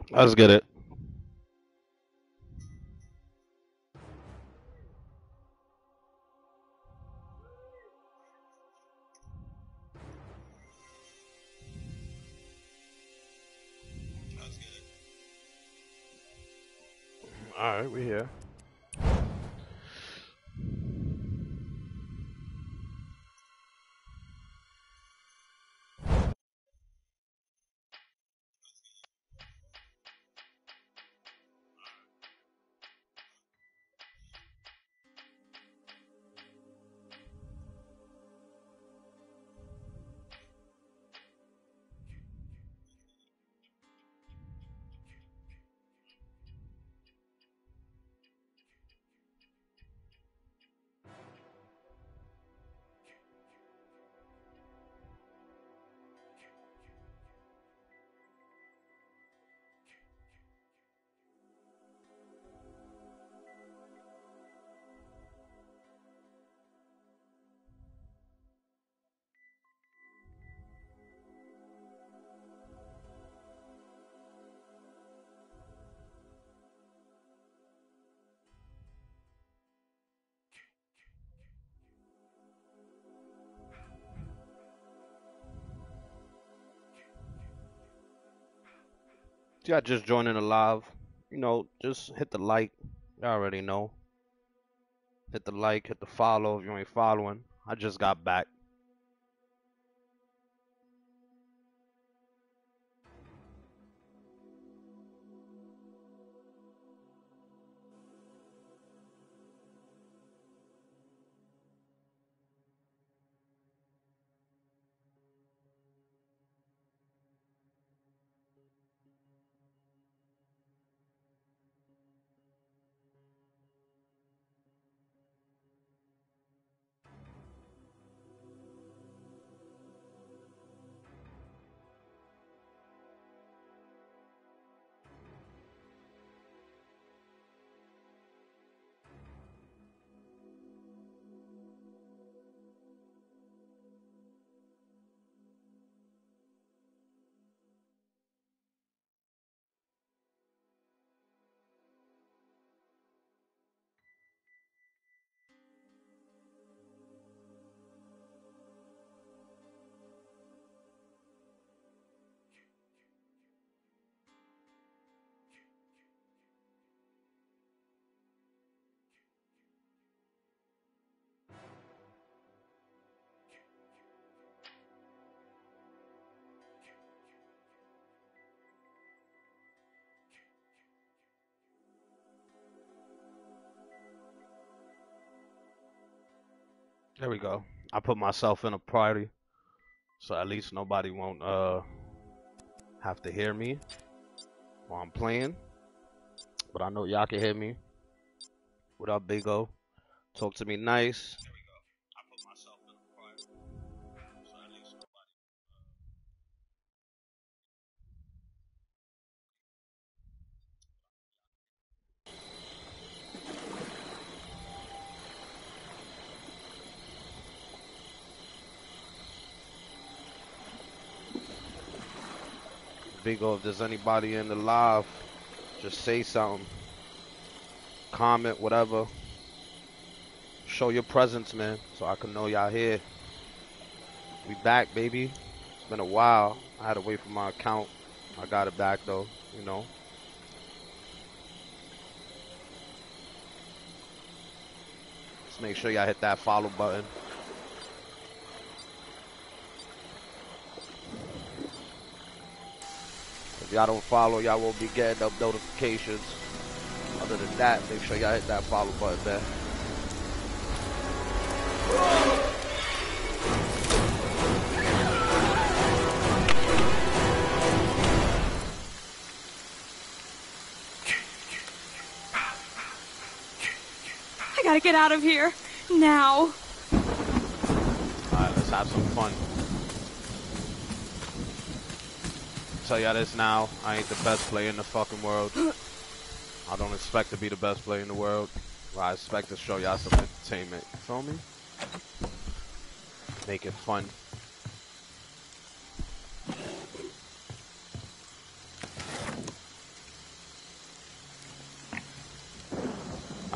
Let's get it. All right, we here. Yeah, just joining the live. Just hit the like. You already know. Hit the like, hit the follow if you ain't following. I just got back. There we go. I put myself in a party, so at least nobody won't have to hear me while I'm playing. But I know y'all can hear me. What up, Big O? Talk to me nice. Big O, if there's anybody in the live, just say something. Comment, whatever. Show your presence, man, so I can know y'all here. We back, baby. It's been a while. I had to wait for my account. I got it back, though, you know. Just make sure y'all hit that follow button. If y'all don't follow, y'all won't be getting up notifications. Other than that, make sure y'all hit that follow button, man. I gotta get out of here. Now. Alright, let's have some fun. Tell y'all this now, I ain't the best player in the fucking world. I don't expect to be the best player in the world. But I expect to show y'all some entertainment. You feel me? Make it fun.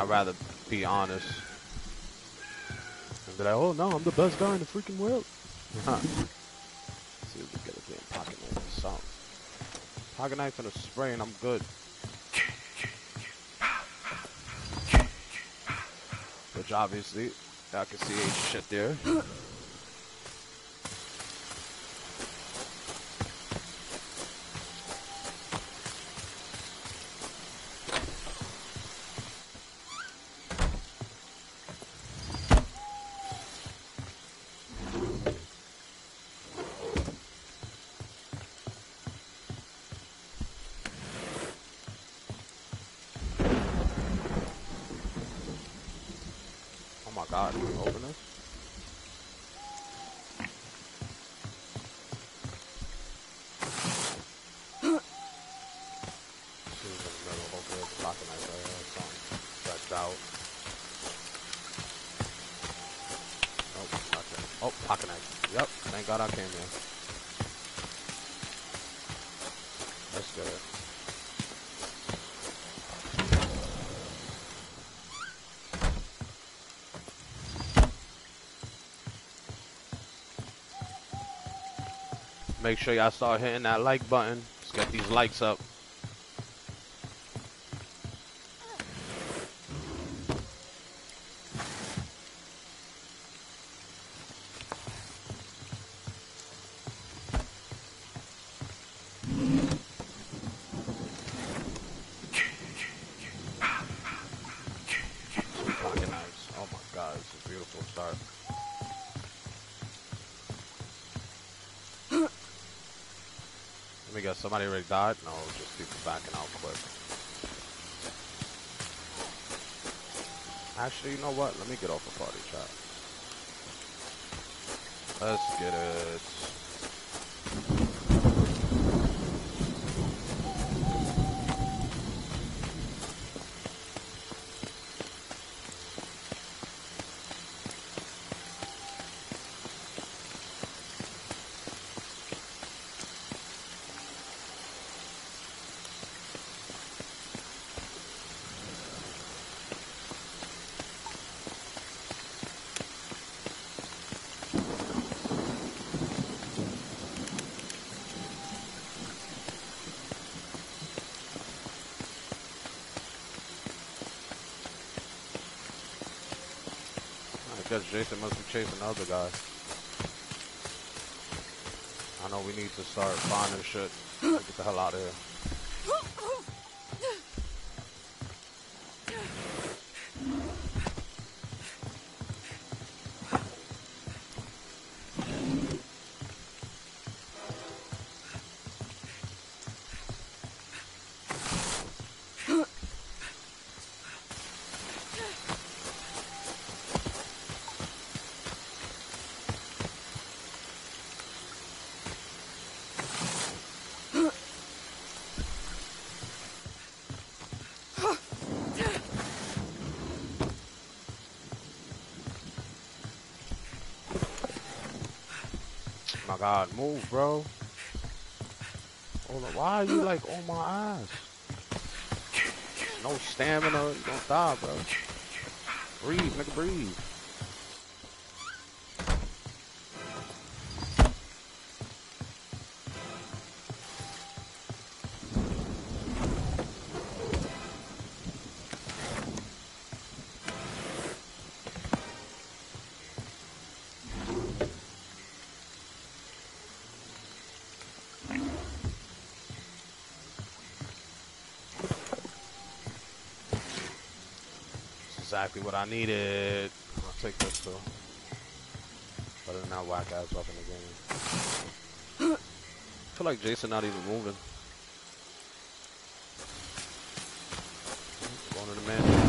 rather be honest. And be like, oh no, I'm the best guy in the freaking world. Let's see if we get a damn pocket knife or something. Pocket knife and a spray and I'm good. Which obviously, I can see ain't shit there. Oh my god, can you open this? Out. Oh, nothing. Oh, pocket knife. Yep, thank God I came here. That's good. Make sure y'all start hitting that like button. Let's get these likes up. Let me guess, somebody already died? No, just people backing out quick. Actually, you know what? Let me get off a party chat. Let's get it. I guess Jason must be chasing the other guy. I know we need to start finding shit. Get the hell out of here. My God, move, bro. Hold on, why are you like on my ass? No stamina, you gonna die, bro. Breathe, nigga, breathe. Exactly what I needed. I'll take this too. Better than that whack ass weapon again. I feel like Jason not even moving. Going to the mansion.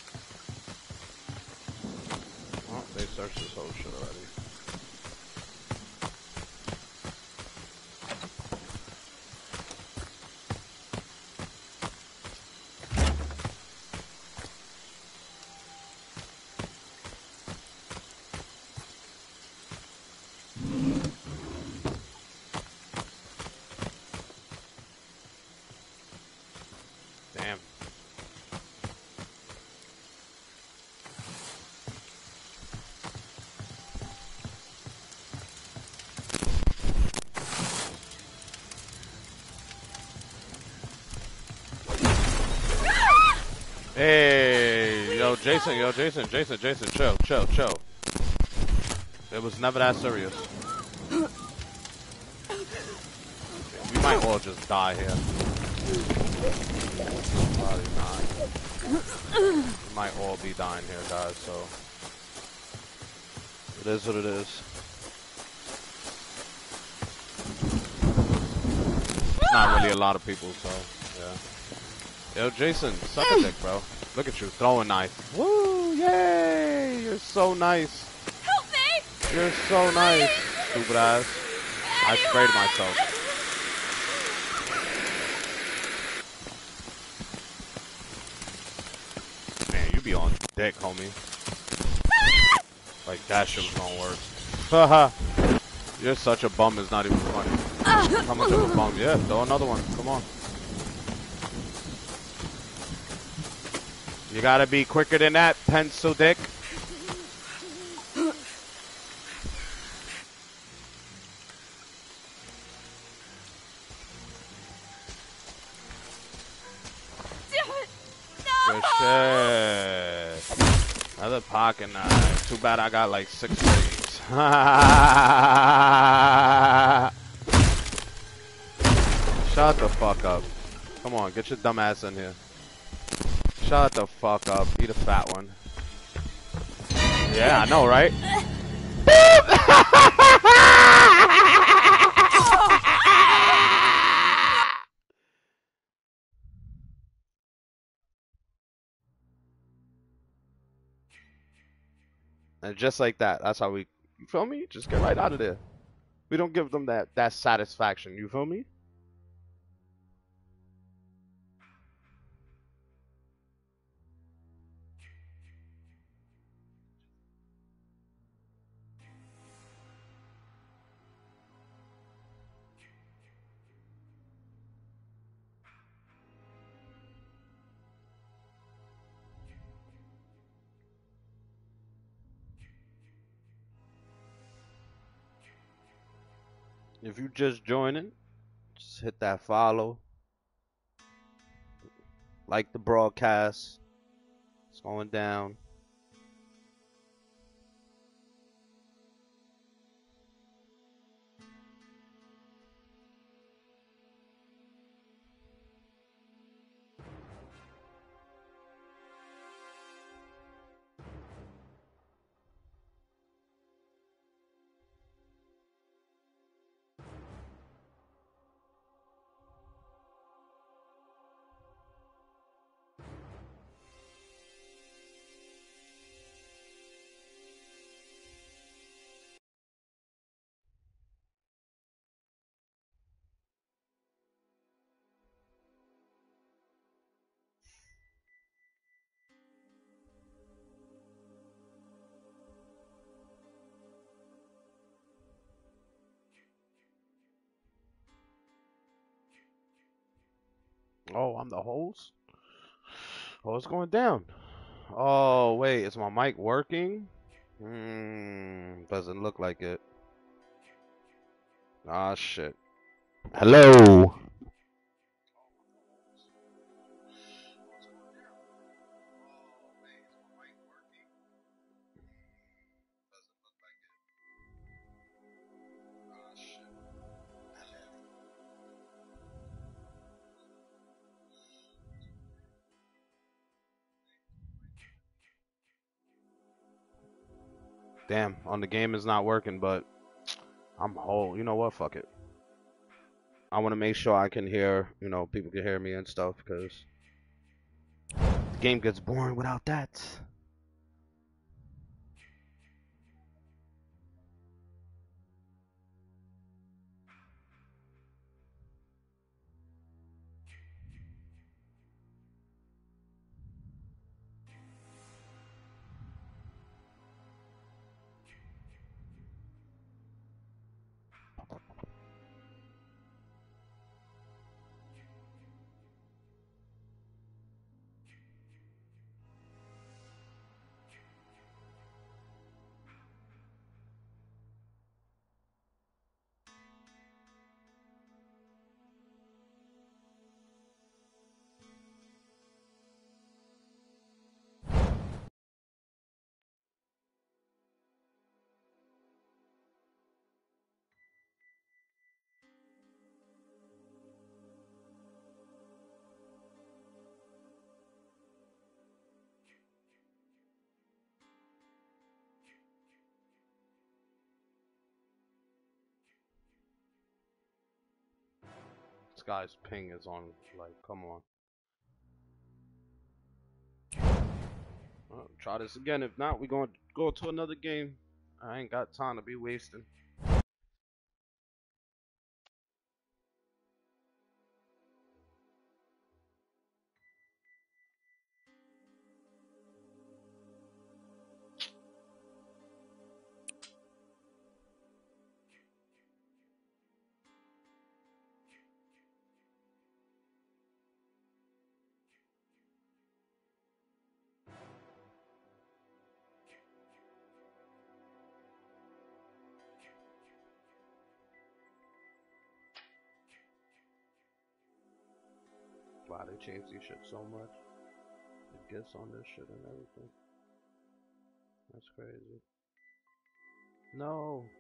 They searched this whole shit already. Hey, Jason, chill. It was never that serious. We might all just die here. Probably not. We might all be dying here, guys, so it is what it is. Not really a lot of people, so yeah. Yo, Jason, suck a dick, bro. Look at you, throwing knife. Woo, yay! You're so nice. Help me! You're so nice, stupid ass. I sprayed myself. Man, you be on dick, homie. Like that shit was gonna work. Haha. You're such a bum, it's not even funny. How much of a bum? Yeah, throw another one. Come on. You gotta be quicker than that, pencil dick. Good shit. Another pocket knife. Too bad I got like 6 days. Shut the fuck up. Come on, get your dumb ass in here. Shut the fuck up. Eat a fat one. Yeah, I know, right? And just like that, that's how we, you feel me? Just get right out of there. We don't give them that satisfaction, you feel me? If you just joining, just hit that follow. Like the broadcast. It's going down. Oh, I'm the host? Oh, it's going down. Oh, wait, is my mic working? Doesn't look like it. Ah, shit. Hello. Damn, on the game is not working, but I'm whole. You know what? Fuck it. I want to make sure I can hear, people can hear me and stuff because the game gets boring without that. guy's ping is on. Like, come on. Well, try this again. If not, we're gonna go to another game. I ain't got time to be wasting. Wow, they changed these shit so much. It gets on this shit and everything. That's crazy. No.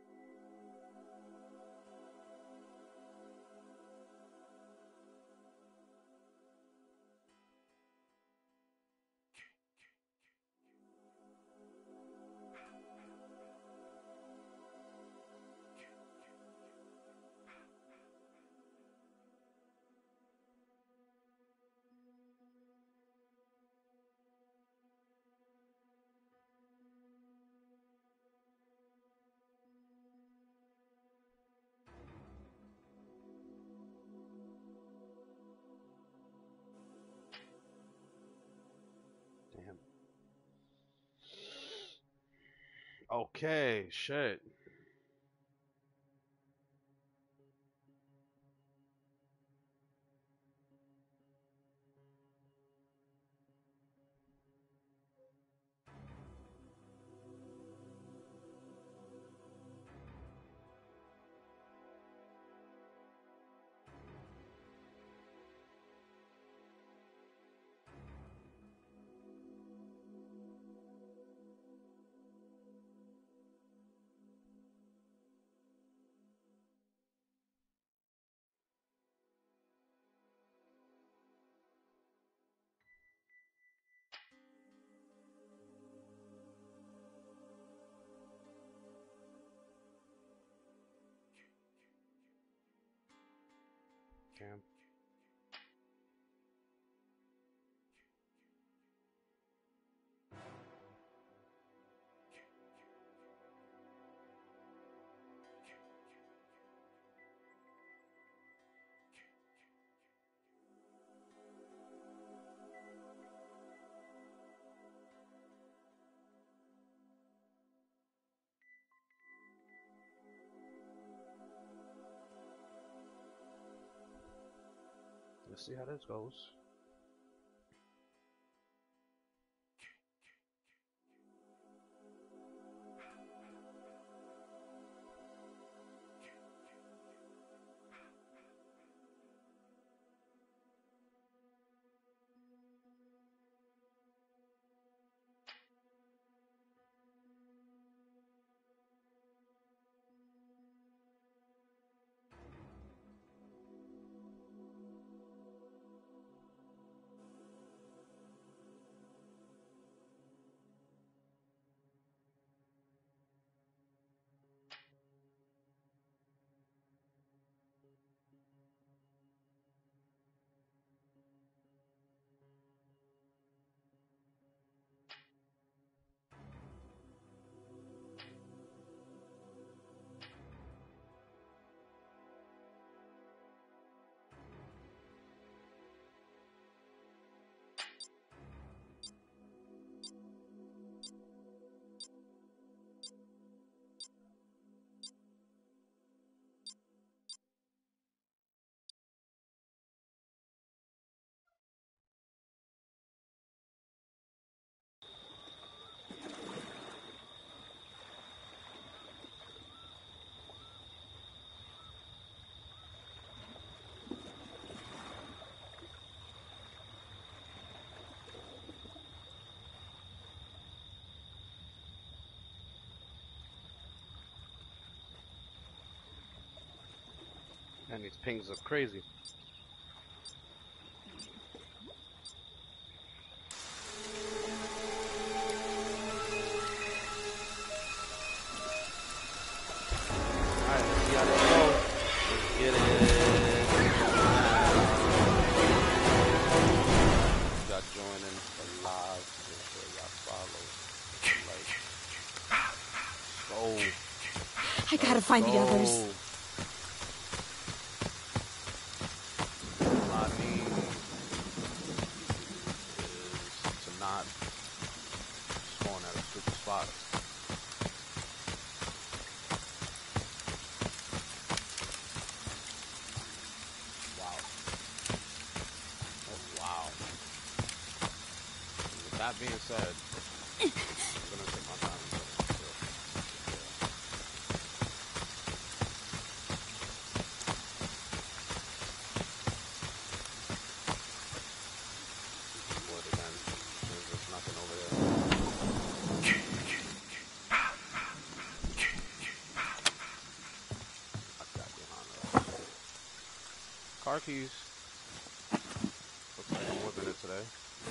Damn. Okay, shit. Damn. Let's see how this goes. And these pings are crazy. Alright, let's see how this goes. Let's get it. go. I gotta find the others. All I need is to not spawn at a stupid spot. Wow. Oh, wow. With that being said, I'm gonna take my time. Car keys. Looks like I'm whipping it today.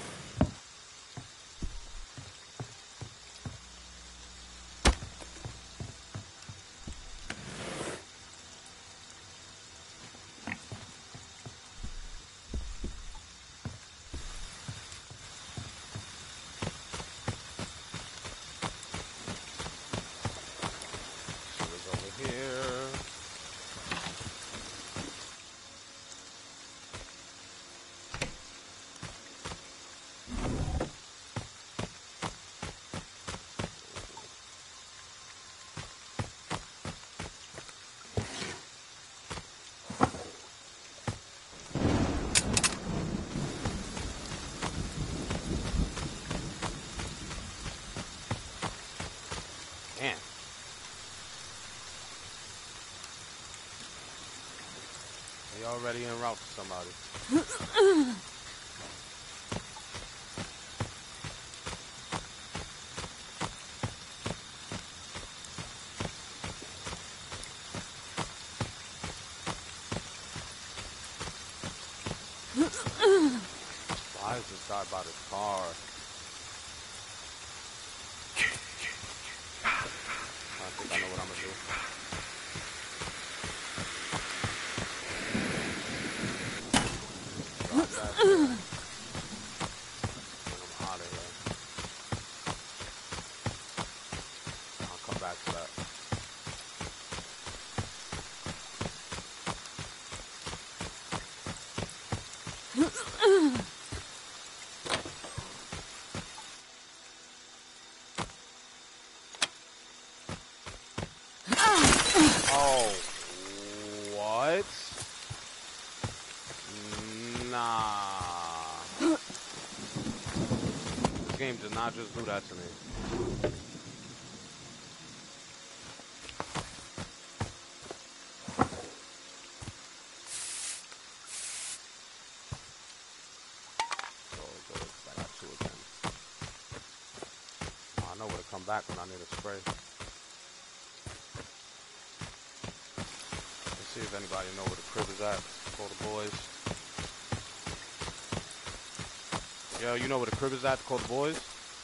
So it's over here. Damn. They already en route to somebody. Why is this guy by the car? I think I know what I'm gonna do. Drop that shit. And I'm out of here. I'll come back to that. Oh, what? Nah. This game did not just do that to me. Oh, good. I got two again. Oh, I know where to come back when I need a spray. See if anybody know where the crib is at. Call the boys. Yo, you know where the crib is at? Call the boys.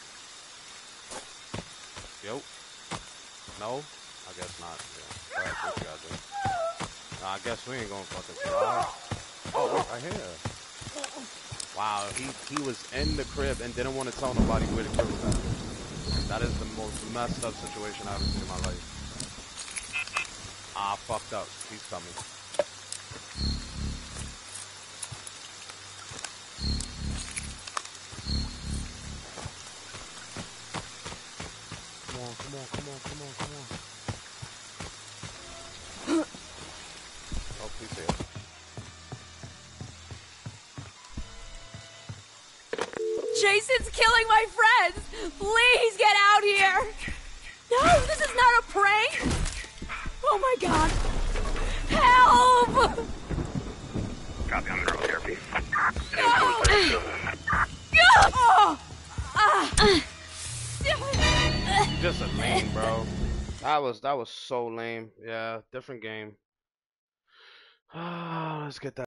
Yo. No? I guess not. Yeah. Alright, what you gotta do? Nah, I guess we ain't gonna fucking try. Oh, wait, right here. Wow, he was in the crib and didn't want to tell nobody where the crib was at. That is the most messed up situation I've ever seen in my life. Ah, fucked up. He's coming. Come on, come on, come on, come on, come on. Oh, please say it. Jason's killing my friends! Please get out here! No, this is not a prank! Oh my god! Help! Copy, I'm in early therapy. Just a lame, bro. That was so lame. Yeah, different game. Let's get that.